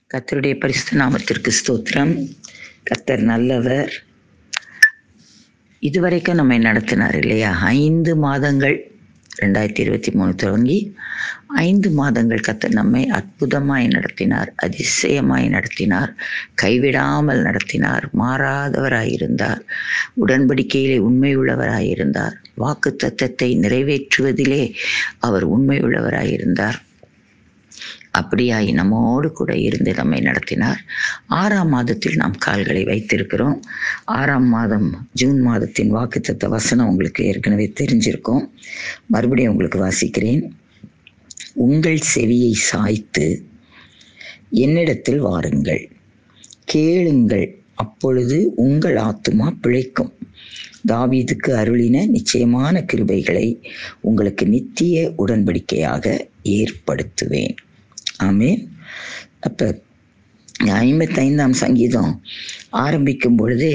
கர்த்தருடைய பரிசுத்த நாமத்திற்கு ஸ்தோத்திரம். கர்த்தர் நல்லவர். இதுவரைக்கும் நம்மை நடத்தினார் இல்லையா? 5 மாதங்கள் 2023 தொடங்கி 5 மாதங்கள் கர்த்தர் நம்மை அற்புதமாய் நடத்தினார், அதிசயமாய் நடத்தினார், கைவிடாமல் நடத்தினார், மாறாதவராயிருந்தார், உடன்படிக்கையிலே உண்மையுள்ளவராயிருந்தார், வாக்கு தத்தத்தை நிறைவேற்றுவதிலே அவர் உண்மையுள்ளவராயிருந்தார். அப்படியாய் நம்மோடு கூட இருந்து நம்மை நடத்தினார். 6ஆம் மாதத்தில் நாம் கால்களை வைத்திருக்கிறோம். 6ஆம் மாதம் ஜூன் மாதத்தின் வாக்குத்தத்த வசனம் உங்களுக்கு ஏற்கனவே தெரிஞ்சிருக்கும். மறுபடியும் உங்களுக்கு வாசிக்கிறேன். உங்கள் செவியை சாய்த்து என்னிடத்தில் வாருங்கள், கேளுங்கள், அப்பொழுது உங்கள் ஆத்துமா பிழைக்கும். தாவீதுக்கு அருளின நிச்சயமான கிருபைகளை உங்களுக்கு நித்திய உடன்படிக்கையாக ஏற்படுத்துவேன். ஆமென். அப்போ 55ஆம் சங்கீதம் ஆரம்பிக்கும் பொழுதே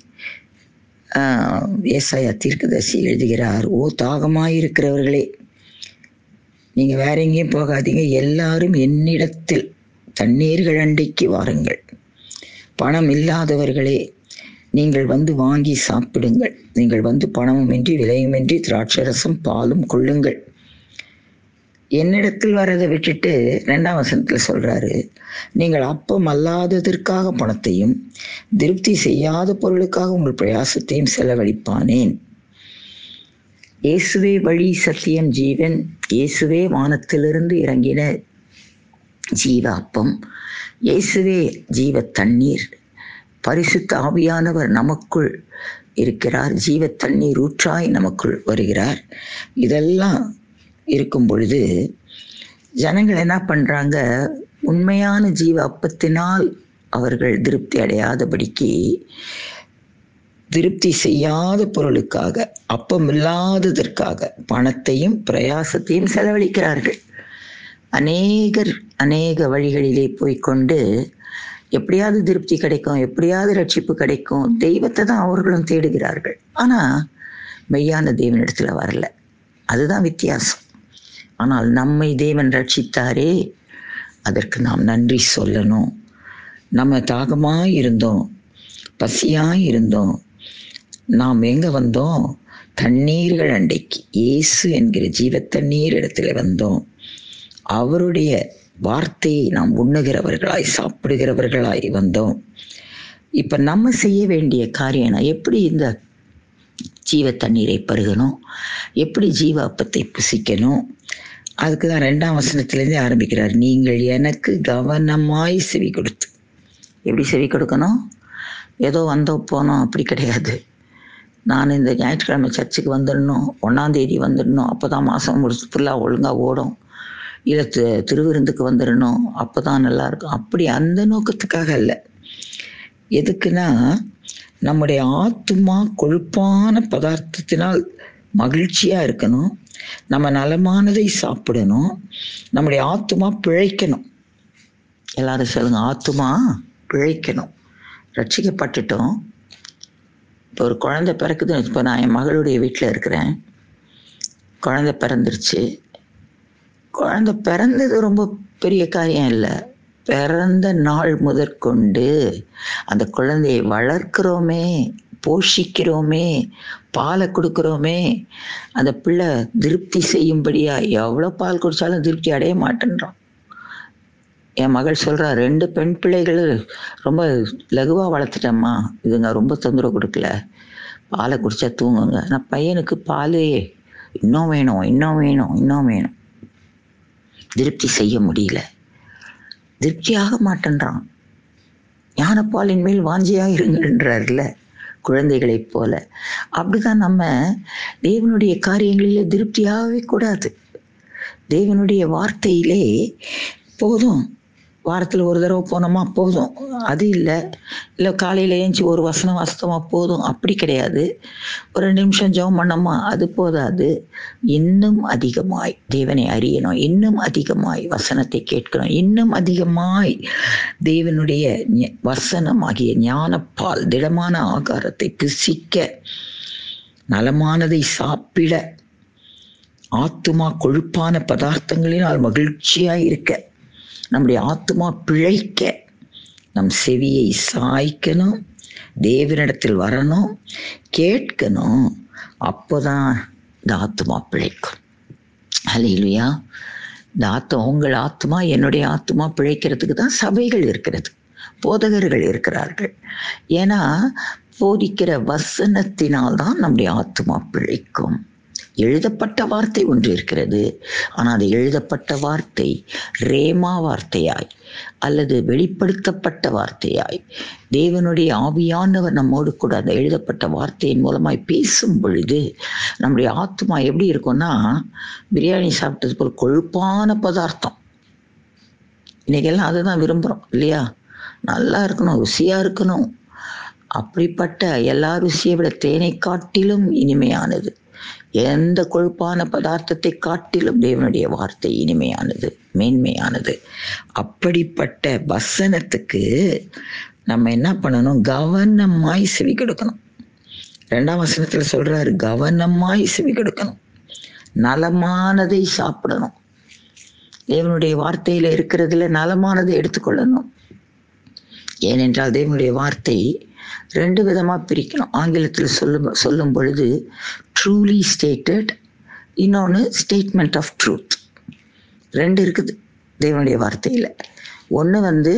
ஏசாயா தீர்க்கதரிசி எழுதுகிறார், ஓ தாகமாயிருக்கிறவர்களே, நீங்கள் வேற எங்கேயும் போகாதீங்க, எல்லாரும் என்னிடத்தில் தண்ணீர்கள் அண்டைக்கு வாருங்கள். பணம் இல்லாதவர்களே, நீங்கள் வந்து வாங்கி சாப்பிடுங்கள். நீங்கள் வந்து பணமுமின்றி விலையுமின்றி திராட்சரசம் பாலும் கொள்ளுங்கள். என்னிடத்தில் வரதை விட்டுட்டு 2ஆம் வசனத்தில் சொல்றாரு, நீங்கள் அப்பம் அல்லாததற்காக பணத்தையும் திருப்தி செய்யாத பொருளுக்காக உங்கள் பிரயாசத்தையும் செலவழிப்பானேன். இயேசுவே வழி, சத்தியம், ஜீவன். இயேசுவே வானத்திலிருந்து இறங்கின ஜீவ அப்பம். இயேசுவே ஜீவ தண்ணீர். பரிசுத்த ஆவியானவர் நமக்குள் இருக்கிறார். ஜீவ தண்ணீர் ஊற்றாய் நமக்குள் வருகிறார். இதெல்லாம் இருக்கும் பொழுது ஜனங்கள் என்ன பண்ணுறாங்க? உண்மையான ஜீவ அப்பத்தினால் அவர்கள் திருப்தி அடையாதபடிக்கு திருப்தி செய்யாத பொருளுக்காக, அப்பம் இல்லாததற்காக பணத்தையும் பிரயாசத்தையும் செலவழிக்கிறார்கள். அநேகர் அநேக வழிகளிலே போய்கொண்டு எப்படியாவது திருப்தி கிடைக்கும், எப்படியாவது ரட்சிப்பு கிடைக்கும், தெய்வத்தை தான் அவர்களும் தேடுகிறார்கள். ஆனால் மெய்யான தேவனிடத்தில் வரல. அதுதான் வித்தியாசம். ஆனால் நம்மை தேவன் ரட்சித்தாரே, அதற்கு நாம் நன்றி சொல்லணும். நம்ம தாகமாய் இருந்தோம், பசியாய் இருந்தோம். நாம் எங்கே வந்தோம்? தண்ணீர்கள் அண்டைக்கு, இயேசு என்கிற ஜீவ தண்ணீர் இடத்துல வந்தோம். அவருடைய வார்த்தையை நாம் உண்ணுகிறவர்களாய், சாப்பிடுகிறவர்களாய் வந்தோம். இப்போ நம்ம செய்ய வேண்டிய காரியம் எப்படி இந்த ஜீவ தண்ணீரை பருகணும், எப்படி ஜீவ அப்பத்தை புசிக்கணும்? அதுக்கு தான் 2ஆம் வசனத்திலேருந்தே ஆரம்பிக்கிறார். நீங்கள் எனக்கு கவனமாய் செவி கொடுத்து. எப்படி செவி கொடுக்கணும்? ஏதோ வந்தோம் போனோம் அப்படி கிடையாது. நான் இந்த ஞாயிற்றுக்கிழமை சர்ச்சுக்கு வந்துடணும், 1ஆம் தேதி வந்துடணும், அப்போ தான் மாதம் முடிச்சு ஃபுல்லாக ஒழுங்காக ஓடும், இல்லை திருவிருந்துக்கு வந்துடணும், அப்போ தான் நல்லாயிருக்கும். அப்படி அந்த நோக்கத்துக்காக இல்லை. எதுக்குன்னா, நம்முடைய ஆத்துமா கொழுப்பான பதார்த்தத்தினால் மகிழ்ச்சியாக இருக்கணும், நம்ம நலமானதை சாப்பிடணும், நம்முடைய ஆத்துமா பிழைக்கணும். எல்லாரும் சொல்லுங்க, ஆத்துமா பிழைக்கணும். ரட்சிக்கப்பட்டுட்டோம். இப்போ ஒரு குழந்தை பிறக்குதுன்னு. இப்போ நான் என் மகளுடைய வீட்டில் இருக்கிறேன். குழந்தை பிறந்துருச்சு. குழந்தை பிறந்தது ரொம்ப பெரிய காரியம் இல்லை. பிறந்த நாள் முதற்கொண்டு அந்த குழந்தையை வளர்க்கிறோமே, போஷிக்கிறோமே, பாலை கொடுக்குறோமே. அந்த பிள்ளை திருப்தி செய்யும்படியா எவ்வளோ பால் குடித்தாலும் திருப்தி அடைய மாட்டேன்றான். என் மகள் சொல்கிறா, 2 பெண் பிள்ளைகள் ரொம்ப லகுவாக வளர்த்துட்டேம்மா, இதுங்க ரொம்ப தொந்தரவு கொடுக்கல, பாலை குடித்தா தூங்குங்க. நான் பையனுக்கு பாலே இன்னும் வேணும், இன்னும் வேணும், இன்னும் வேணும். திருப்தி செய்ய முடியல, திருப்தியாக மாட்டேன்றான். ஞானப்பாலின் மேல் வாஞ்சியாக இருங்கன்றார்ல, குழந்தைகளைப் போல. அப்படிதான் நம்ம தேவனுடைய காரியங்களிலே திருப்தியாகவே கூடாது. தேவனுடைய வார்த்தையிலே போதும், வாரத்தில் ஒரு தடவை போனோமா போதும், அது இல்லை. இல்லை காலையில் ஏஞ்சி ஒரு வசனம் வாசித்தோமா போதும், அப்படி கிடையாது. ஒரு 2 நிமிஷம் ஜெபம் பண்ணோமா அது போதாது. இன்னும் அதிகமாய் தேவனை அறியணும், இன்னும் அதிகமாய் வசனத்தை கேட்கணும், இன்னும் அதிகமாய் தேவனுடைய வசனம் ஆகிய ஞானப்பால், திடமான ஆகாரத்தை புசிக்க, நலமானதை சாப்பிட, ஆத்துமா கொழுப்பான பதார்த்தங்களினால் மகிழ்ச்சியாய் இருக்க, நம்முடைய ஆத்மா பிழைக்க நம் செவியை சாய்க்கணும், தேவனிடத்தில் வரணும், கேட்கணும். அப்போதான் இந்த ஆத்மா பிழைக்கும். ஹல்லேலூயா. இந்த உங்கள் ஆத்மா, என்னுடைய ஆத்மா பிழைக்கிறதுக்கு தான் சபைகள் இருக்கிறது, போதகர்கள் இருக்கிறார்கள். ஏன்னா போதிக்கிற வசனத்தினால்தான் நம்முடைய ஆத்மா பிழைக்கும். எழுதப்பட்ட வார்த்தை ஒன்று இருக்கிறது. ஆனால் அது எழுதப்பட்ட வார்த்தை ரேமா வார்த்தையாய் அல்லது வெளிப்படுத்தப்பட்ட வார்த்தையாய் தேவனுடைய ஆவியானவர் நம்மோடு கூட அந்த எழுதப்பட்ட வார்த்தையின் மூலமாய் பேசும் பொழுது நம்முடைய ஆத்மா எப்படி இருக்கும்னா, பிரியாணி சாப்பிட்டது போல் கொழுப்பான பதார்த்தம். இன்னைக்கெல்லாம் அதுதான் விரும்புகிறோம் இல்லையா? நல்லா இருக்கணும், ருசியாக இருக்கணும். அப்படிப்பட்ட எல்லா ருசியை விட தேனை காட்டிலும் இனிமையானது, எந்த கொழுப்பான பதார்த்தத்தை காட்டிலும் தேவனுடைய வார்த்தை இனிமையானது, மேன்மையானது. அப்படிப்பட்ட வசனத்துக்கு நம்ம என்ன பண்ணணும்? கவனமாய் செவி கொடுக்கணும். 2ஆம் வசனத்தில் சொல்றாரு, கவனமாய் செவி கொடுக்கணும், நலமானதை சாப்பிடணும். தேவனுடைய வார்த்தையில இருக்கிறதுல நலமானதை எடுத்துக்கொள்ளணும். ஏனென்றால் தேவனுடைய வார்த்தை 2 விதமாக பிரிக்கணும். ஆங்கிலத்தில் சொல்லும் பொழுது ட்ரூலி ஸ்டேட்டட், இன்னொன்று ஸ்டேட்மெண்ட் ஆஃப் ட்ரூத். 2 இருக்குது தேவனுடைய வார்த்தையில். ஒன்று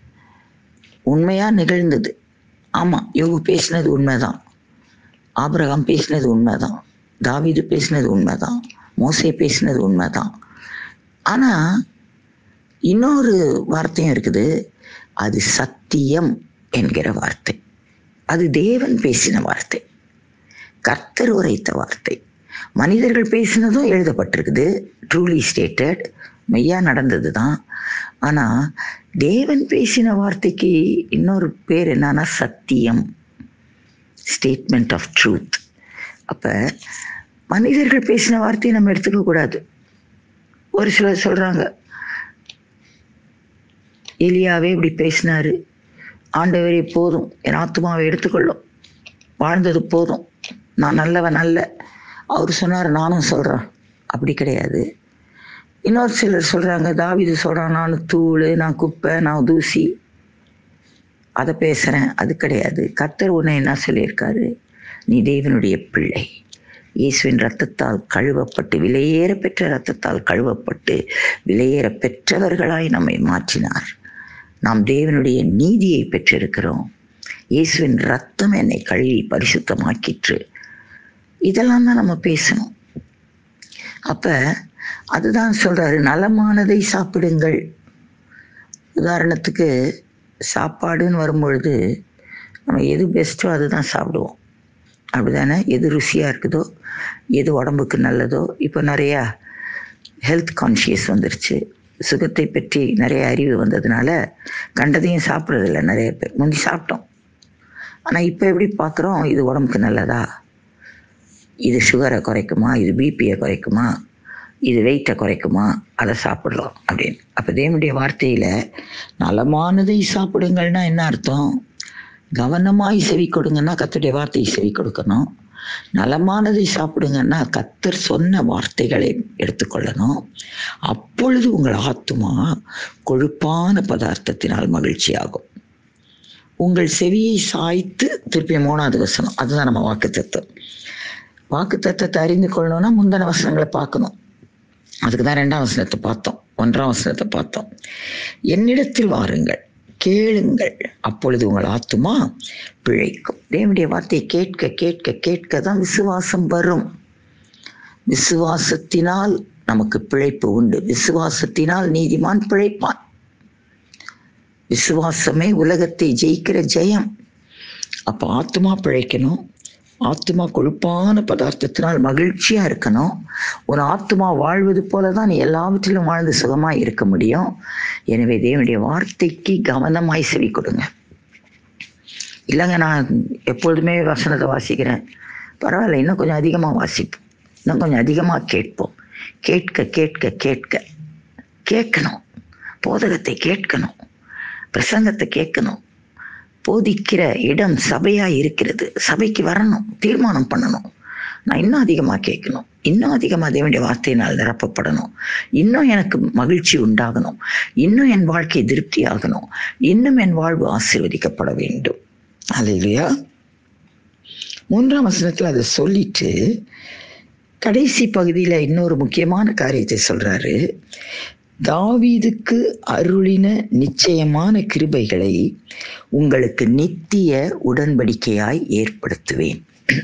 உண்மையாக நிகழ்ந்தது. ஆமாம், யோபு பேசினது உண்மைதான், ஆபிரகாம் பேசினது உண்மைதான், தாவீது பேசினது உண்மைதான், மோசே பேசினது உண்மைதான். ஆனால் இன்னொரு வார்த்தையும் இருக்குது, அது சத்தியம் என்கிற வார்த்தை. அது தேவன் பேசின வார்த்தை, கர்த்தர் உரைத்த வார்த்தை. மனிதர்கள் பேசினதும் எழுதப்பட்டிருக்குது, ட்ரூலி ஸ்டேட்டட், மெய்யா நடந்தது தான். ஆனால் தேவன் பேசின வார்த்தைக்கு இன்னொரு பேர் என்னன்னா சத்தியம், ஸ்டேட்மெண்ட் ஆஃப் ட்ரூத். அப்போ மனிதர்கள் பேசின வார்த்தையை நம்ம எடுத்துக்க கூடாது. ஒரு சிலர் சொல்கிறாங்க, எலியாவே இப்படி பேசினாரு, ஆண்டவரே போதும், என் ஆத்மாவை எடுத்துக்கொள்ளும், வாழ்ந்தது போதும், நான் நல்லவன் அல்ல, அவர் சொன்னார் நானும் சொல்கிறேன். அப்படி கிடையாது. இன்னொரு சிலர் சொல்கிறாங்க, தாவீது சொல்கிறான், நான் தூள், நான் குப்பை, நான் தூசி, அதை பேசுகிறேன். அது கிடையாது. கர்த்தர் உன்னை என்ன சொல்லியிருக்காரு? நீ தேவனுடைய பிள்ளை, இயேசுவின் இரத்தத்தால் கழுவப்பட்டு, விலையேற பெற்ற இரத்தத்தால் கழுவப்பட்டு விலையேற பெற்றவர்களாய் நம்மை மாற்றினார். நாம் தேவனுடைய நீதியை பெற்றிருக்கிறோம். இயேசுவின் இரத்தம் என்னை கழுவி பரிசுத்தமாக்கிற்று. இதெல்லாம் தான் நம்ம பேசணும். அப்போ அதுதான் சொல்கிறாரு, நலமானதை சாப்பிடுங்கள். உதாரணத்துக்கு சாப்பாடுன்னு வரும்பொழுது நம்ம எது பெஸ்ட்டோ அதுதான் சாப்பிடுவோம், அப்படிதானே? எது ருசியாக இருக்குதோ, எது உடம்புக்கு நல்லதோ. இப்போ நிறையா ஹெல்த் கான்ஷியஸ் வந்துருச்சு, சுகத்தை பற்றி நிறைய அறிவு வந்ததுனால கண்டதையும் சாப்பிட்றதில்ல நிறைய பேர். முந்தி சாப்பிட்டோம், ஆனால் இப்போ எப்படி பார்க்குறோம்? இது உடம்புக்கு நல்லதா, இது சுகரை குறைக்குமா, இது பிபியை குறைக்குமா, இது வெயிட்டை குறைக்குமா, அதை சாப்பிட்றோம் அப்படின்னு. அப்போ தேவனுடைய வார்த்தையில் நலமானதை சாப்பிடுங்கள்னா என்ன அர்த்தம்? கவனமாய் செவி கொடுங்கன்னா கர்த்தருடைய வார்த்தையை செவி கொடுக்கணும். நலமானதை சாப்பிடுங்கன்னா கர்த்தர் சொன்ன வார்த்தைகளை எடுத்துக்கொள்ளணும். அப்பொழுது உங்கள் ஆத்துமா கொழுப்பான பதார்த்தத்தினால் மகிழ்ச்சியாகும். உங்கள் செவியை சாய்த்து, திருப்பி 3ஆவது வசனம், அதுதான் நம்ம வாக்குத்தத்தம். வாக்குத்தத்தத்தை அறிந்து கொள்ளணும்னா முந்தின வசனங்களை பார்க்கணும். அதுக்கு தான் 2ஆம் வசனத்தை பார்த்தோம், 1ஆம் வசனத்தை பார்த்தோம். என்னிடத்தில் வாருங்கள், கேளுங்கள், அப்பொழுது உங்கள் ஆத்துமா பிழைக்கும். தேவனுடைய வார்த்தையை கேட்க கேட்க கேட்க தான் விசுவாசம் வரும். விசுவாசத்தினால் நமக்கு பிழைப்பு உண்டு. விசுவாசத்தினால் நீதிமான் பிழைப்பான். விசுவாசமே உலகத்தை ஜெயிக்கிற ஜெயம். அப்போ ஆத்துமா பிழைக்கணும். ஆத்துமா கொழுப்பான பதார்த்தத்தினால் மகிழ்ச்சியா இருக்கணும். ஒரு ஆத்துமா வாழ்வது போல தான் நீ எல்லாவற்றிலும் வாழ்ந்து சுகமாய் இருக்க முடியும். எனவே தேவனுடைய வார்த்தைக்கு கவனமாய் செவி கொடுங்க. இல்லைங்க, நான் எப்பொழுதுமே வசனத்தை வாசிக்கிறேன், பரவாயில்ல, இன்னும் கொஞ்சம் அதிகமாக வாசிப்போம், இன்னும் கொஞ்சம் அதிகமாக கேட்போம். கேட்க கேட்க கேட்க கேட்கணும், போதகத்தை கேட்கணும், பிரசங்கத்தை கேட்கணும். போதிக்கிற இடம் சபையாக இருக்கிறது, சபைக்கு வரணும், தீர்மானம் பண்ணணும். நான் இன்னும் அதிகமாக கேட்கணும், இன்னும் அதிகமாக தேவனுடைய வார்த்தையினால் நிரப்பப்படணும், இன்னும் எனக்கு மகிழ்ச்சி உண்டாகணும், இன்னும் என் வாழ்க்கை திருப்தி ஆகணும், இன்னும் என் வாழ்வு ஆசீர்வதிக்கப்பட வேண்டும். அல்லேலூயா. 3ஆம் வசனத்தில் அதை சொல்லிட்டு கடைசி பகுதியில் இன்னொரு முக்கியமான காரியத்தை சொல்றாரு. தாவீதுக்கு அருளின நிச்சயமான கிருபைகளை உங்களுக்கு நித்திய உடன்படிக்கையாய் ஏற்படுத்துவேன்.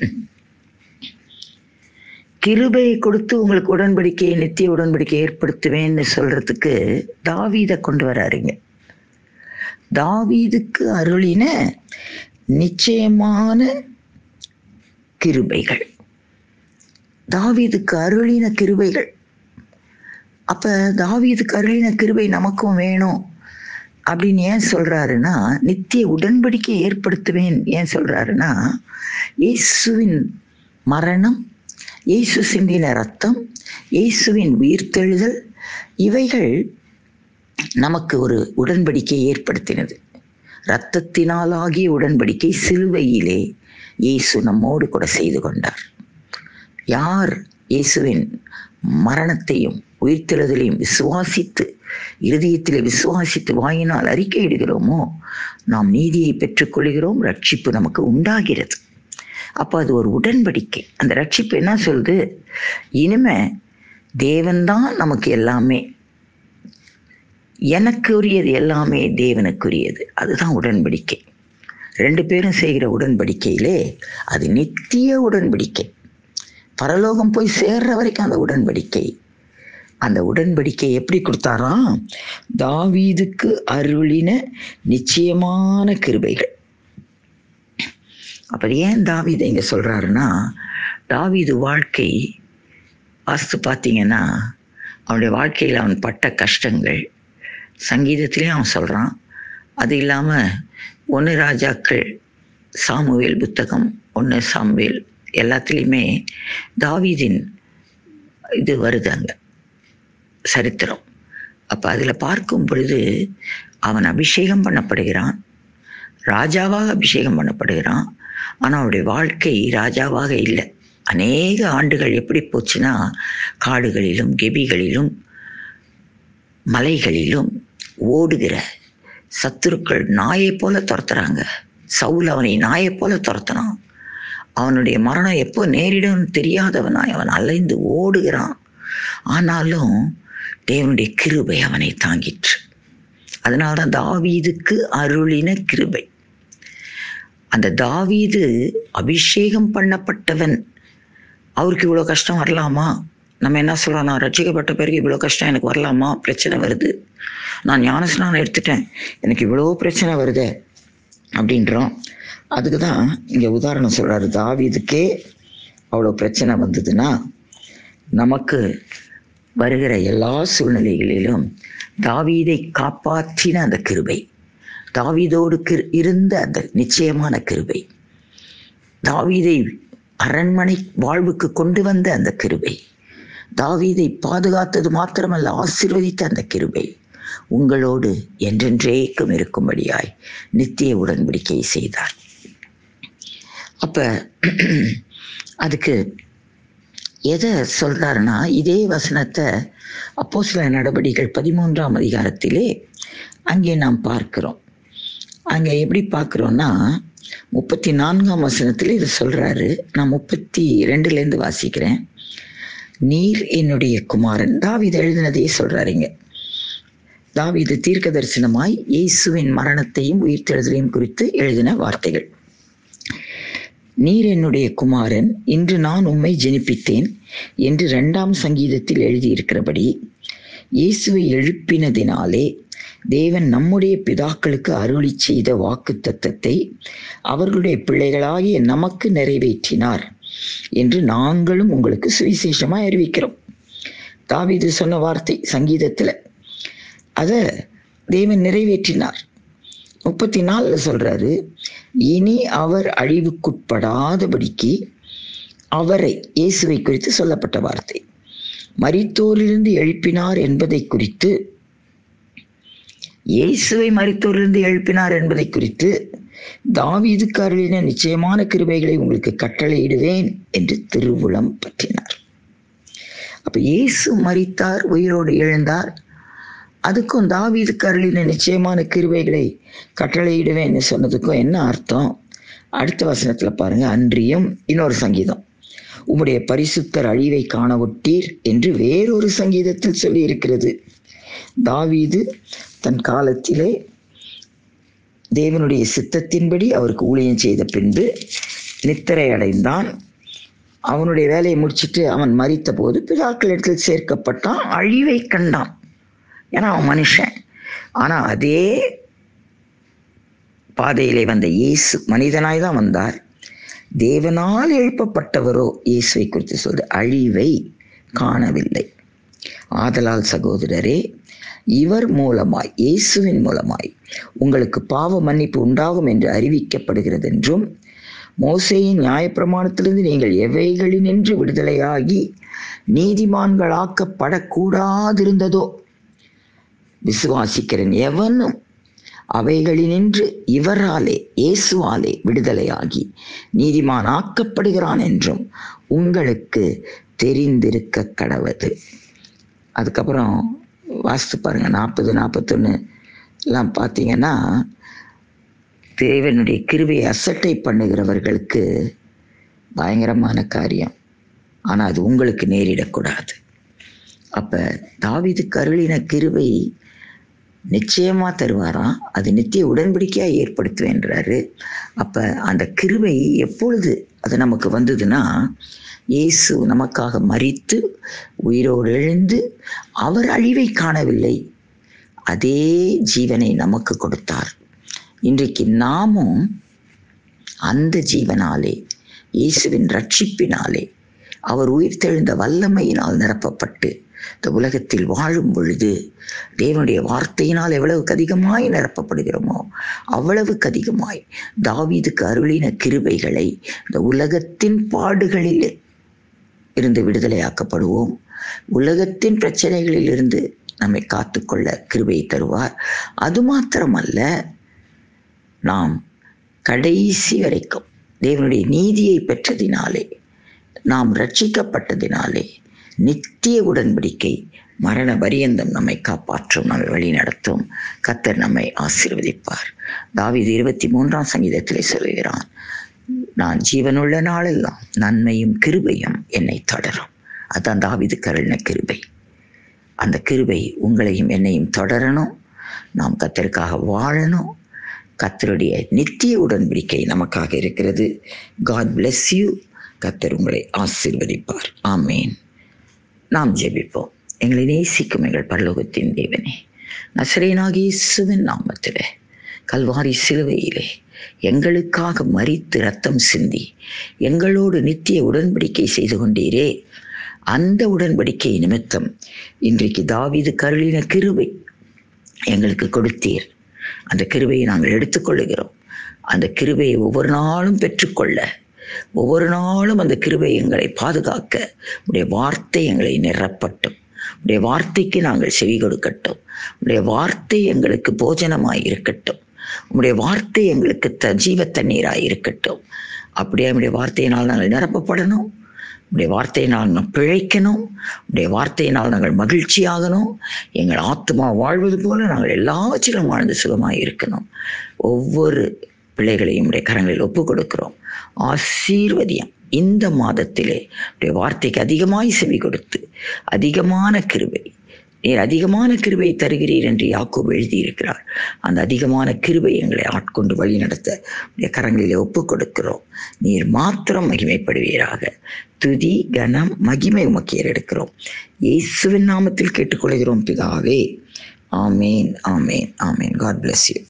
கிருபையை கொடுத்து உங்களுக்கு உடன்படிக்கையை, நித்திய உடன்படிக்கை ஏற்படுத்துவேன்னு சொல்றதுக்கு தாவீதை கொண்டு வராருங்க. தாவீதுக்கு அருளின நிச்சயமான கிருபைகள், தாவீதுக்கு அருளின கிருபைகள். அப்ப தாவீதுக்கு அருளின கிருபை நமக்கும் வேணும் அப்படின்னு ஏன் சொல்றாருன்னா, நித்திய உடன்படிக்கை ஏற்படுத்துவேன் ஏன் சொல்றாருன்னா, இயேசுவின் மரணம், இயேசு சிந்தின ரத்தம், இயேசுவின் உயிர்த்தெழுதல், இவைகள் நமக்கு ஒரு உடன்படிக்கையை ஏற்படுத்தினது. இரத்தத்தினாலாகிய உடன்படிக்கை சிலுவையிலே இயேசு நம்மோடு கூட செய்து கொண்டார். யார் இயேசுவின் மரணத்தையும் உயிர்த்தெழுதலையும் விசுவாசித்து, இருதயத்திலே விசுவாசித்து வாயினால் அறிக்கையிடுகிறோமோ, நாம் நீதியை பெற்றுக்கொள்கிறோம், ரட்சிப்பு நமக்கு உண்டாகிறது. அப்போ அது ஒரு உடன்படிக்கை. அந்த ரட்சிப்பு என்ன சொல்லுது? இனிமே தேவன்தான் நமக்கு எல்லாமே, எனக்கு உரியது எல்லாமே தேவனுக்குரியது. அதுதான் உடன்படிக்கை. 2 பேரும் செய்கிற உடன்படிக்கையிலே அது நித்திய உடன்படிக்கை. பரலோகம் போய் சேர்ற வரைக்கும் அந்த உடன்படிக்கை. அந்த உடன்படிக்கை எப்படி கொடுத்தாராம்? தாவீதுக்கு அருளின நிச்சயமான கிருபைகள். அப்ப ஏன் தாவீதை இங்க சொல்றாருன்னா, தாவீது வாழ்க்கை வாஸ்து பார்த்தீங்கன்னா, அவனுடைய வாழ்க்கையில் அவன் பட்ட கஷ்டங்கள் சங்கீதத்திலையும் அவன் சொல்றான். அது இல்லாம 1 ராஜாக்கள், சாமுவேல் புத்தகம், 1 சாமுவேல் எல்லாத்துலேயுமே தாவீதின் இது வருது அங்க சரித்திரம். அப்ப அதுல பார்க்கும் பொழுது அவன் அபிஷேகம் பண்ணப்படுகிறான், ராஜாவாக அபிஷேகம் பண்ணப்படுகிறான். ஆனா அவருடைய வாழ்க்கை ராஜாவாக இல்லை. அநேக ஆண்டுகள் எப்படி போச்சுன்னா, காடுகளிலும் கெபிகளிலும் மலைகளிலும் ஓடுகிற சத்துருக்கள் நாயை போல துரத்துறாங்க. சவுல் அவனை நாயை போல துரத்தினான். அவனுடைய மரணம் எப்போ நேரிடும் தெரியாதவனாய் அவன் அலைந்து ஓடுகிறான். ஆனாலும் தேவனுடைய கிருபை அவனை தாங்கிற்று. அதனால்தான் தாவீதுக்கு அருளின கிருபை. அந்த தாவீது அபிஷேகம் பண்ணப்பட்டவன். அவருக்கு இவ்வளோ கஷ்டம் வரலாமா? நம்ம என்ன சொல்கிறோம்? நான் ரட்சிக்கப்பட்ட பிறகு இவ்வளோ கஷ்டம் எனக்கு வரலாமா? பிரச்சனை வருது, நான் ஞானஸ்நானம் எடுத்துட்டேன், எனக்கு இவ்வளோ பிரச்சனை வருதே அப்படின்றோம். அதுக்கு தான் இங்கே உதாரணம் சொல்கிறாரு. தாவீதுக்கே அவ்வளோ பிரச்சனை வந்ததுன்னா, நமக்கு வருகிற எல்லா சூழ்நிலைகளிலும் தாவீதை காப்பாற்றின அந்த கிருபை, தாவீதோடு இருந்த அந்த நிச்சயமான கிருபை, தாவீதை அரண்மனை வாழ்வுக்கு கொண்டு வந்த அந்த கிருபை, தாவீதை பாதுகாத்தது மாத்திரமல்ல ஆசீர்வதித்த அந்த கிருபை உங்களோடு என்றென்றேக்கும் இருக்கும்படியாய் நித்திய உடன்படிக்கையை செய்தார். அப்ப அதுக்கு எதை சொல்றாருன்னா, இதே வசனத்தை அப்போஸ்தலர் நடபடிகள் 13ஆம் அதிகாரத்திலே அங்கே நாம் பார்க்கிறோம். அங்கே எப்படி பார்க்கிறோம்னா, 34ஆம் வசனத்தில் இது சொல்றாரு. நான் 32லேருந்து வாசிக்கிறேன். நீர் என்னுடைய குமாரன். தாவீது எழுதினதையே சொல்றாருங்க. தாவீது தீர்க்க தரிசனமாய் இயேசுவின் மரணத்தையும் உயிர்த்தெழுதலையும் குறித்து எழுதின வார்த்தைகள். நீர் என்னுடைய குமாரன், இன்று நான் உம்மை ஜெனிப்பித்தேன் என்று 2ஆம் சங்கீதத்தில் எழுதியிருக்கிறபடி, இயேசுவை எழுப்பினதினாலே தேவன் நம்முடைய பிதாக்களுக்கு அருளி செய்த வாக்கு தத்தத்தை அவர்களுடைய பிள்ளைகளாகிய நமக்கு நிறைவேற்றினார் என்று நாங்களும் உங்களுக்கு சுவிசேஷமாய் அறிவிக்கிறோம். தாவீது சொன்ன வார்த்தை சங்கீதத்தில், அதை தேவன் நிறைவேற்றினார். 34 சொல்றாரு, இனி அவர் அழிவுக்குட்படாதபடிக்கு அவரை, இயேசுவை குறித்து சொல்லப்பட்ட வார்த்தை, மரித்தோரிலிருந்து எழுப்பினார் என்பதை குறித்து, இயேசுவை மரித்தோரிலிருந்து எழுப்பினார் என்பதை குறித்து தாவீதுக்கு அருளின நிச்சயமான கிருபைகளை உங்களுக்கு கட்டளையிடுவேன் என்று திருவுளம் பற்றினார். அப்ப இயேசு மரித்தார், உயிரோடு எழுந்தார். அதுக்கும் தாவீதுக்கு அருளின நிச்சயமான கிருபைகளை கட்டளையிடுவேன்னு சொன்னதுக்கும் என்ன அர்த்தம்? அடுத்த வசனத்துல பாருங்க. அன்றியும் இன்னொரு சங்கீதம், உம்முடைய பரிசுத்தர் அழிவை காண ஒட்டீர் என்று வேறொரு சங்கீதத்தில் சொல்லி இருக்கிறது. தாவீது தன் காலத்திலே தேவனுடைய சித்தத்தின்படி அவருக்கு ஊழியம் செய்த பின்பு நித்திரை அடைந்தான். அவனுடைய வேலையை முடிச்சுட்டு அவன் மரித்த போது பிதாக்களிடத்தில் சேர்க்கப்பட்டான், அழிவை கண்டான். ஏன்னா அவன் மனுஷன். ஆனால் அதே பாதையிலே வந்த இயேசு மனிதனாய் தான் வந்தார். தேவனால் எழுப்பப்பட்டவரோ இயேசுவை குறித்து சொல்ற அழிவை காணவில்லை. ஆதலால் சகோதரரே, இவர் மூலமாய், இயேசுவின் மூலமாய் உங்களுக்கு பாவ மன்னிப்பு உண்டாகும் என்று அறிவிக்கப்படுகிறது என்றும், மோசேயின் நியாயப்பிரமாணத்திலிருந்து நீங்கள் எவைகளினின்று விடுதலையாகி நீதிமான்களாக்கப்படக்கூடாதிருந்ததோ விசுவாசிக்கிறேன் எவனும் அவைகளினின்று இவராலே, இயேசுவாலே விடுதலையாகி நீதிமான் ஆக்கப்படுகிறான் என்றும் உங்களுக்கு தெரிந்திருக்க கடவது. அதுக்கப்புறம் வாசித்து பாருங்க, 40, 41 எல்லாம் பார்த்தீங்கன்னா, தேவனுடைய கிருபையை அசட்டை பண்ணுகிறவர்களுக்கு பயங்கரமான காரியம். ஆனால் அது உங்களுக்கு நேரிடக்கூடாது. அப்போ தாவீதுக்கு அருளின கிருபை நிச்சயமாக தருவாராம். அது நித்திய உடன்படிக்கையாக ஏற்படுத்துவேன்றாரு. அப்போ அந்த கிருபை எப்பொழுது அது நமக்கு வந்ததுன்னா, இயேசு நமக்காக மரித்து உயிரோடு எழுந்து அவர் அழிவை காணவில்லை, அதே ஜீவனை நமக்கு கொடுத்தார். இன்றைக்கு நாமும் அந்த ஜீவனாலே, இயேசுவின் ரட்சிப்பினாலே, அவர் உயிர்த்தெழுந்த வல்லமையினால் நிரப்பப்பட்டு இந்த உலகத்தில் வாழும் பொழுது தேவனுடைய வார்த்தையினால் எவ்வளவுக்கு அதிகமாய் நிரப்பப்படுகிறோமோ அவ்வளவுக்கு அதிகமாய் தாவீதுக்கு அருளின கிருபைகளை இந்த உலகத்தின் பாடுகளில் இருந்து விடுதலையாக்கப்படுவோம். உலகத்தின் பிரச்சனைகளில் இருந்து நம்மை காத்துக்கொள்ள கிருபையை தருவார். அது மாத்திரமல்ல, நாம் கடைசி வரைக்கும் தேவனுடைய நீதியை பெற்றதினாலே, நாம் ரட்சிக்கப்பட்டதினாலே நித்திய உடன்படிக்கை மரண பரியந்தம் நம்மை காப்பாற்றும், நம்மை வழி நடத்தும். கர்த்தர் நம்மை ஆசீர்வதிப்பார். தாவீது 23ஆம் சங்கீதத்திலே சொல்கிறான், நான் ஜீவனுள்ள நாளெல்லாம் நன்மையும் கிருபையும் என்னை தொடரும். அதான் தாவீதுக்கு அருளின கிருபை. அந்த கிருபை உங்களையும் என்னையும் தொடரணும். நாம் கர்த்தருக்காக வாழணும். கர்த்தருடைய நித்திய உடன்படிக்கை நமக்காக இருக்கிறது. God bless you. கர்த்தர் உங்களை ஆசீர்வதிப்பார். ஆமேன். நாம் ஜெபிப்போம். எங்களை நேசிக்கும் எங்கள் பரலோகத்தின் தேவனே, நசரேயனாகிய இயேசுவின் நாமத்திலே கல்வாரி சிலுவையிலே எங்களுக்காக மரித்து இரத்தம் சிந்தி எங்களோடு நித்திய உடன்படிக்கை செய்து கொண்டீரே, அந்த உடன்படிக்கை நிமித்தம் இன்றைக்கு தாவீதுக்கு அருளின கிருபை எங்களுக்கு கொடுத்தீர். அந்த கிருபையை நாங்கள் எடுத்துக்கொள்ளுகிறோம். அந்த கிருபையை ஒவ்வொரு நாளும் பெற்றுக்கொள்ள, ஒவ்வொரு நாளும் அந்த கிருபை எங்களை பாதுகாக்க உடைய வார்த்தை எங்களை நிரப்பட்டும். உடைய வார்த்தைக்கு நாங்கள் செவி கொடுக்கட்டும். உடைய வார்த்தை எங்களுக்கு போஜனமாய் இருக்கட்டும். உடைய வார்த்தை எங்களுக்கு ஜீவ தண்ணீராய் இருக்கட்டும். அப்படியே உடைய வார்த்தையினால் நாங்கள் நிரப்பப்படணும். உடைய வார்த்தையினால் நாங்கள் பிழைக்கணும். உடைய வார்த்தையினால் நாங்கள் மகிழ்ச்சியாகணும். எங்கள் ஆத்மா வாழ்வது போல நாங்கள் எல்லாவற்றிலும் வாழ்ந்து சுகமாக இருக்கணும். ஒவ்வொரு பிள்ளைகளையும் உடைய கரங்களில் ஒப்பு கொடுக்கிறோம். ஆசீர்வதியம். இந்த மாதத்திலே உடைய வார்த்தைக்கு அதிகமாய் செவி கொடுத்து அதிகமான கிருபை, நீர் அதிகமான கிருபை தருகிறீர் என்று யாக்கோபு எழுதியிருக்கிறார். அந்த அதிகமான கிருபை எங்களை ஆட்கொண்டு வழி நடத்த உடைய கரங்களிலே ஒப்பு கொடுக்கிறோம். நீர் மாத்திரம் மகிமைப்படுவீராக. துதி கனம் மகிமை உமக்கு ஏறெடுக்கிறோம். இயேசுவின் நாமத்தில் கேட்டுக்கொள்கிறோம் பிதாவே. ஆமேன், ஆமேன், ஆமேன். God bless you.